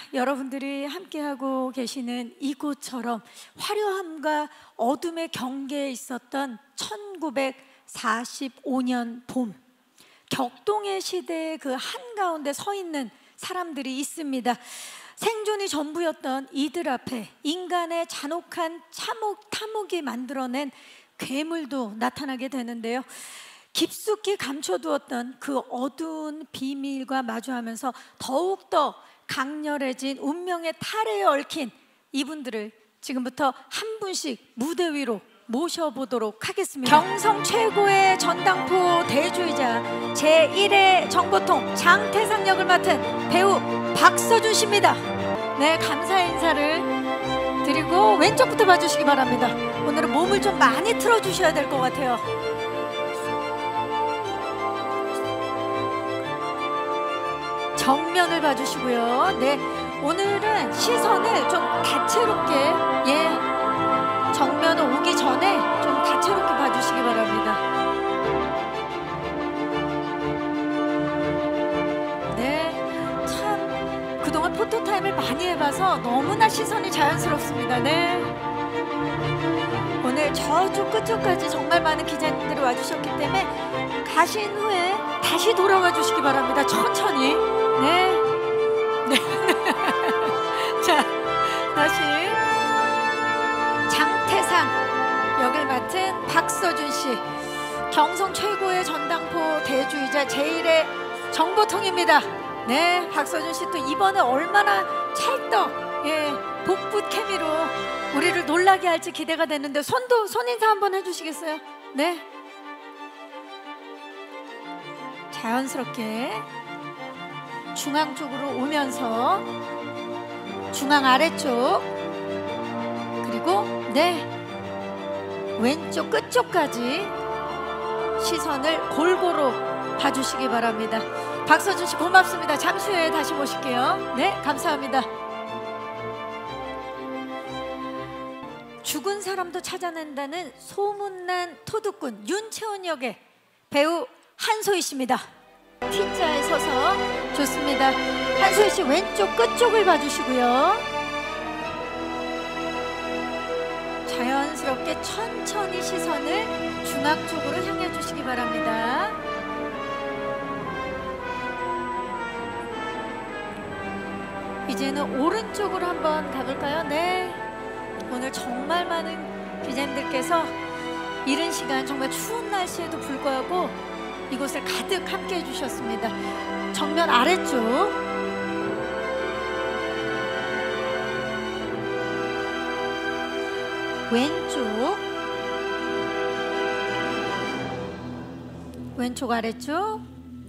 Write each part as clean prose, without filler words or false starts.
여러분들이 함께하고 계시는 이곳처럼 화려함과 어둠의 경계에 있었던 1945년 봄, 격동의 시대의 그 한가운데 서 있는 사람들이 있습니다. 생존이 전부였던 이들 앞에 인간의 잔혹한 탐욕이 만들어낸 괴물도 나타나게 되는데요. 깊숙이 감춰두었던 그 어두운 비밀과 마주하면서 더욱더 강렬해진 운명의 탈에 얽힌 이분들을 지금부터 한 분씩 무대 위로 모셔보도록 하겠습니다. 경성 최고의 전당포 대주이자 제1회 정보통 장태상 역을 맡은 배우 박서준 씨입니다. 네, 감사 인사를 드리고 왼쪽부터 봐주시기 바랍니다. 오늘은 몸을 좀 많이 틀어주셔야 될 것 같아요. 정면을 봐주시고요. 네, 오늘은 시선을 좀 다채롭게, 정면을 오기 전에 좀 다채롭게 봐주시기 바랍니다. 네, 참 그동안 포토타임을 많이 해봐서 너무나 시선이 자연스럽습니다. 네, 오늘 저쪽 끝쪽까지 정말 많은 기자님들이 와주셨기 때문에 가신 후에 다시 돌아와 주시기 바랍니다. 천천히. 네. 자, 다시 장태상 역을 맡은 박서준 씨, 경성 최고의 전당포 대주이자 제1의 정보통입니다. 네, 박서준 씨 또 이번에 얼마나 찰떡, 복붙 케미로 우리를 놀라게 할지 기대가 되는데 손 인사 한번 해주시겠어요? 네. 자연스럽게 중앙 쪽으로 오면서 중앙 아래쪽, 그리고 왼쪽 끝쪽까지 시선을 골고루 봐주시기 바랍니다. 박서준 씨 고맙습니다. 잠시 후에 다시 모실게요. 네, 감사합니다. 죽은 사람도 찾아낸다는 소문난 토두꾼 윤채원 역의 배우 한소희 씨입니다. T자에 서서 좋습니다. 한소희 씨 왼쪽 끝쪽을 봐주시고요. 자연스럽게 천천히 시선을 중앙 쪽으로 향해 주시기 바랍니다. 이제는 오른쪽으로 한번 가볼까요? 네, 오늘 정말 많은 기자님들께서 이른 시간 정말 추운 날씨에도 불구하고 이곳을 가득 함께 해주셨습니다. 정면 아래쪽, 왼쪽 아래쪽,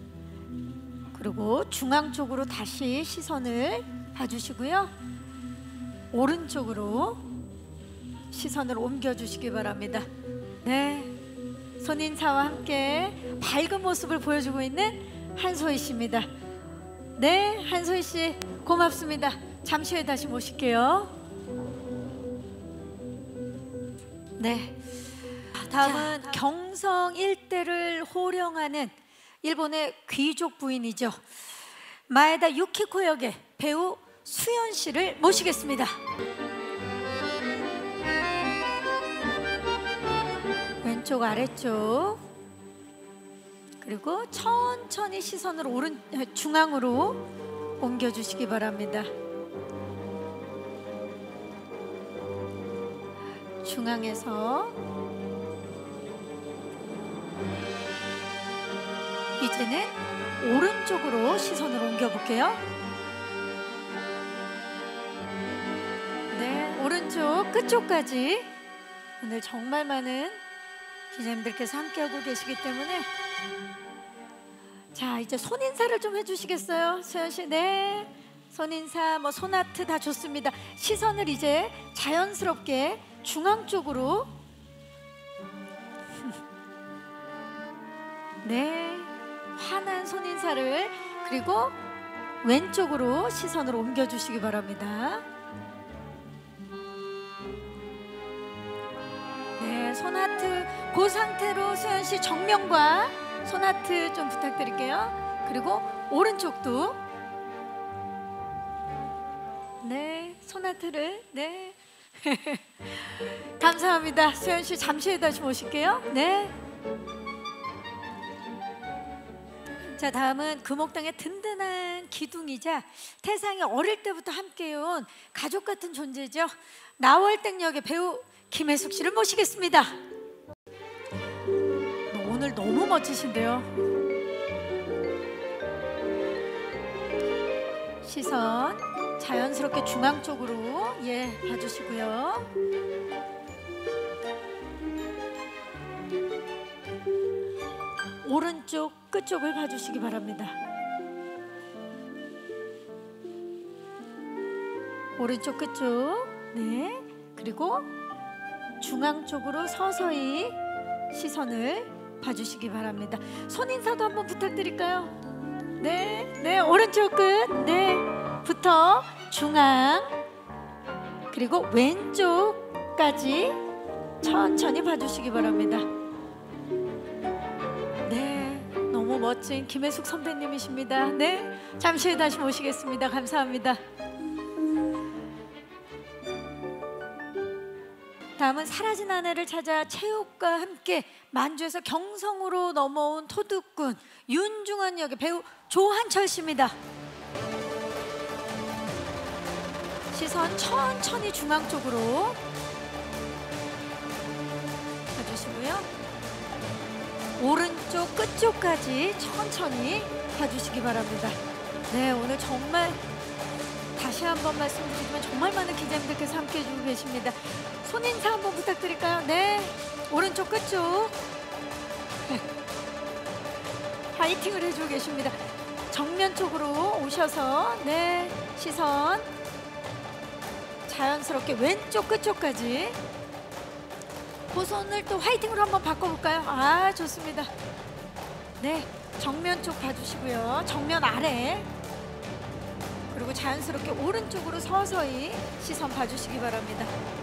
그리고 중앙 쪽으로 다시 시선을 봐주시고요. 오른쪽으로 시선을 옮겨주시기 바랍니다. 네, 손인사와 함께 밝은 모습을 보여주고 있는 한소희 씨입니다. 네, 한소희 씨 고맙습니다. 잠시 후에 다시 모실게요. 네, 다음은 경성 일대를 호령하는 일본의 귀족 부인이죠. 마에다 유키코 역의 배우 수연 씨를 모시겠습니다. 왼쪽 아래쪽, 그리고 천천히 시선을 중앙으로 옮겨주시기 바랍니다. 중앙에서 이제는 오른쪽으로 시선을 옮겨볼게요. 네, 오른쪽 끝쪽까지 오늘 정말 많은 기자님들께서 함께하고 계시기 때문에, 자, 이제 손인사를 좀 해주시겠어요? 수연씨. 네, 손인사, 손아트 다 좋습니다. 시선을 이제 자연스럽게 중앙 쪽으로 네, 환한 손인사를, 그리고 왼쪽으로 시선을 옮겨주시기 바랍니다. 네, 손하트 그 상태로 수연씨 정면과 손하트 좀 부탁드릴게요. 그리고 오른쪽도 네, 소나트를. 네. 감사합니다. 수현 씨 잠시 다시 모실게요. 네. 자, 다음은 금옥당의 든든한 기둥이자 태상이 어릴 때부터 함께해온 가족 같은 존재죠. 나월땡 역의 배우 김혜숙 씨를 모시겠습니다. 오늘 너무 멋지신데요. 시선 자연스럽게 중앙 쪽으로 봐주시고요. 오른쪽 끝쪽을 봐주시기 바랍니다. 오른쪽 끝쪽. 네. 그리고 중앙 쪽으로 서서히 시선을 봐주시기 바랍니다. 손 인사도 한번 부탁드릴까요? 네, 네, 오른쪽 끝, 네, 부터 중앙 그리고 왼쪽까지 천천히 봐주시기 바랍니다. 네, 너무 멋진 김혜숙 선배님이십니다. 네, 잠시 후에 다시 모시겠습니다. 감사합니다. 다음은 사라진 아내를 찾아 체육과 함께 만주에서 경성으로 넘어온 토둑군 윤중원 역의 배우 조한철 씨입니다. 시선 천천히 중앙 쪽으로 봐주시고요. 오른쪽 끝쪽까지 천천히 봐주시기 바랍니다. 네, 오늘 정말 다시 한번 말씀드리지만 정말 많은 기자님들께서 함께해 주고 계십니다. 손 인사 한번 부탁드릴까요? 네, 오른쪽 끝쪽 파이팅을 해주고 계십니다. 정면 쪽으로 오셔서 네, 시선 자연스럽게 왼쪽 끝쪽까지 그 손을 또 화이팅으로 한번 바꿔볼까요? 아, 좋습니다. 네, 정면 쪽 봐주시고요. 정면 아래 그리고 자연스럽게 오른쪽으로 서서히 시선 봐주시기 바랍니다.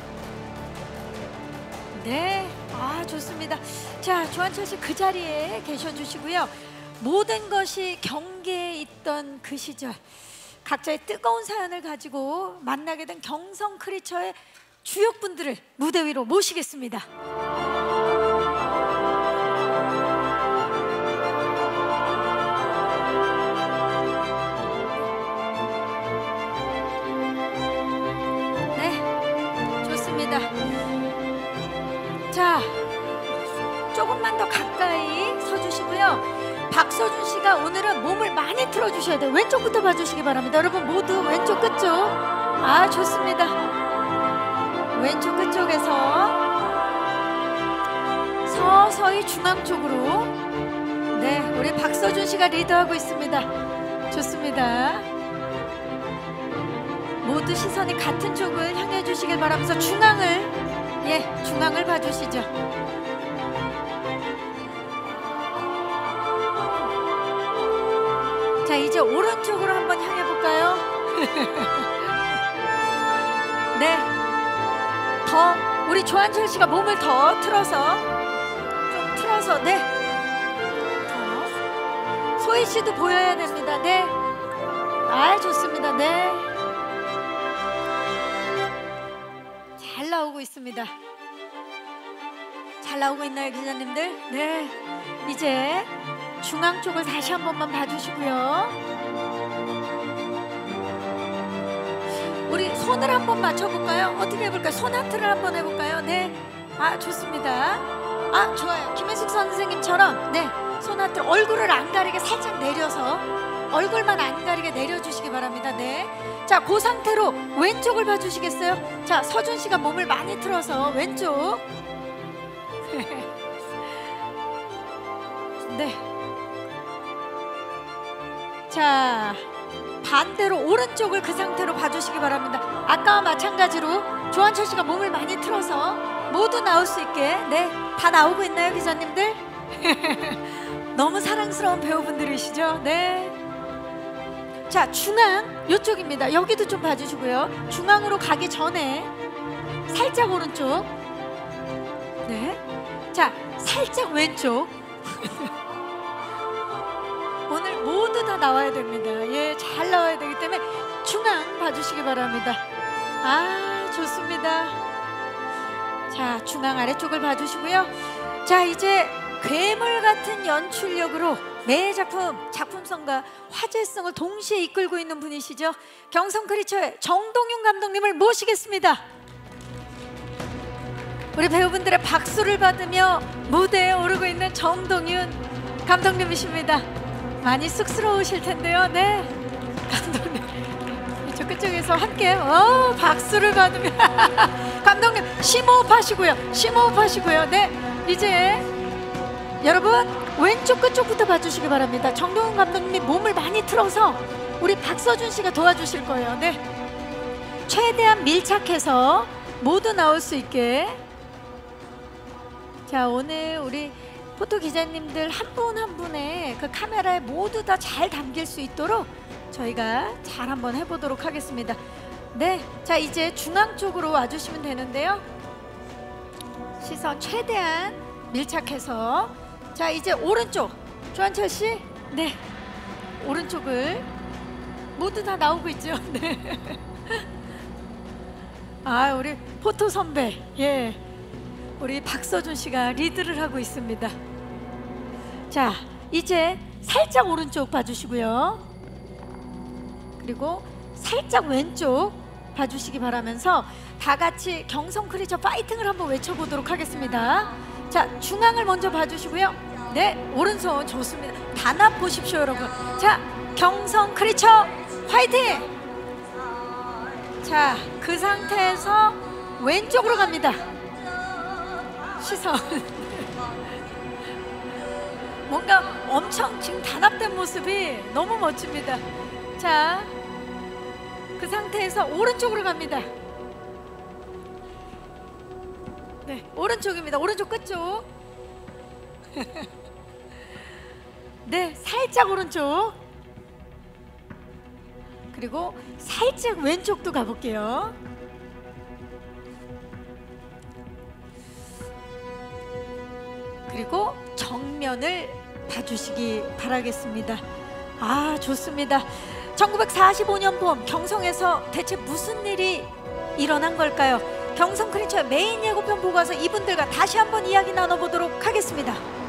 네, 아, 좋습니다. 자, 조한철 씨 그 자리에 계셔주시고요. 모든 것이 경계에 있던 그 시절 각자의 뜨거운 사연을 가지고 만나게 된 경성 크리처의 주역분들을 무대 위로 모시겠습니다. 네, 좋습니다. 자, 조금만 더 가까이 서주시고요. 박서준 씨가 오늘은 몸을 많이 틀어주셔야 돼요. 왼쪽부터 봐주시기 바랍니다. 여러분 모두 왼쪽 끝쪽. 아, 좋습니다. 왼쪽 끝쪽에서 서서히 중앙 쪽으로. 네, 우리 박서준 씨가 리드하고 있습니다. 좋습니다. 모두 시선이 같은 쪽을 향해 주시길 바라면서 중앙을, 중앙을 봐주시죠. 자, 이제 오른쪽으로 한번 향해 볼까요? 네, 더 우리 조한철 씨가 몸을 더 틀어서, 좀 틀어서, 네, 더. 소희 씨도 보여야 됩니다. 네, 아, 좋습니다. 네, 잘 나오고 있습니다. 잘 나오고 있나요, 기자님들? 네, 이제 중앙 쪽을 다시 한 번만 봐주시고요. 우리 손을 한번 맞춰볼까요? 어떻게 해볼까요? 손 하트를 한번 해볼까요? 네, 아, 좋습니다. 아, 좋아요. 김혜숙 선생님처럼 네, 손 하트, 얼굴을 안 가리게 살짝 내려서, 얼굴만 안 가리게 내려주시기 바랍니다. 네, 자, 그 상태로 왼쪽을 봐주시겠어요? 자, 서준 씨가 몸을 많이 틀어서 왼쪽. 네, 자, 반대로 오른쪽을 그 상태로 봐주시기 바랍니다. 아까와 마찬가지로 조한철 씨가 몸을 많이 틀어서 모두 나올 수 있게. 네, 다 나오고 있나요, 기자님들? 너무 사랑스러운 배우분들이시죠? 네. 자, 중앙 이쪽입니다. 여기도 좀 봐주시고요. 중앙으로 가기 전에 살짝 오른쪽. 네, 자, 살짝 왼쪽. 오늘 모두 다 나와야 됩니다. 예, 잘 나와야 되기 때문에 중앙 봐주시기 바랍니다. 아, 좋습니다. 자, 중앙 아래쪽을 봐주시고요. 자, 이제 괴물 같은 연출력으로 매 작품성과 화제성을 동시에 이끌고 있는 분이시죠. 경성 크리처의 정동윤 감독님을 모시겠습니다. 우리 배우분들의 박수를 받으며 무대에 오르고 있는 정동윤 감독님이십니다. 많이 쑥스러우실 텐데요. 네, 감독님 이쪽 끝쪽에서 함께 박수를 받으며 감독님 심호흡 하시고요. 심호흡 하시고요. 네, 이제 여러분 왼쪽 끝쪽부터 봐주시기 바랍니다. 정동윤 감독님이 몸을 많이 틀어서 우리 박서준 씨가 도와주실 거예요. 네, 최대한 밀착해서 모두 나올 수 있게. 자, 오늘 우리 포토 기자님들 한 분 한 분의 그 카메라에 모두 다 잘 담길 수 있도록 저희가 잘 한번 해보도록 하겠습니다. 네, 자, 이제 중앙 쪽으로 와주시면 되는데요. 시선 최대한 밀착해서. 자, 이제 오른쪽 조한철 씨, 네, 오른쪽을 모두 다 나오고 있죠. 네. 아, 우리 포토 선배, 예, 우리 박서준 씨가 리드를 하고 있습니다. 자, 이제 살짝 오른쪽 봐주시고요. 그리고 살짝 왼쪽 봐주시기 바라면서 다 같이 경성 크리처 파이팅을 한번 외쳐보도록 하겠습니다. 자, 중앙을 먼저 봐주시고요. 네, 오른손 좋습니다. 단합 보십시오, 여러분. 자, 경성 크리처 화이팅! 자, 그 상태에서 왼쪽으로 갑니다. 시선 뭔가 엄청 지금 단합된 모습이 너무 멋집니다. 자, 그 상태에서 오른쪽으로 갑니다. 네, 오른쪽입니다. 오른쪽 끝쪽. 네, 살짝 오른쪽. 그리고 살짝 왼쪽도 가볼게요. 그리고 정면을 봐주시기 바라겠습니다. 아, 좋습니다. 1945년 봄 경성에서 대체 무슨 일이 일어난 걸까요? 경성 크리처 메인 예고편 보고 와서 이분들과 다시 한번 이야기 나눠보도록 하겠습니다.